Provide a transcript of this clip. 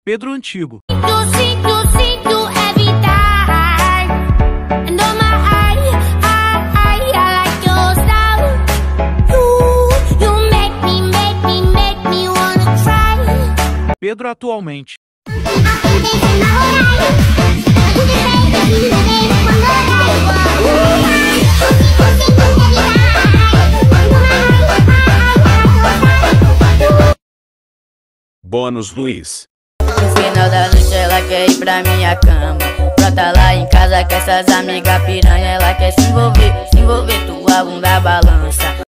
Pedro Antigo. Sinto evitar. And on my eye, I like your style. You make me wanna try. Pedro atualmente. Bônus Luiz. No final da noite ela quer ir pra minha cama. Brota lá em casa com essas amigas piranha. Ela quer se envolver, tua bunda balança.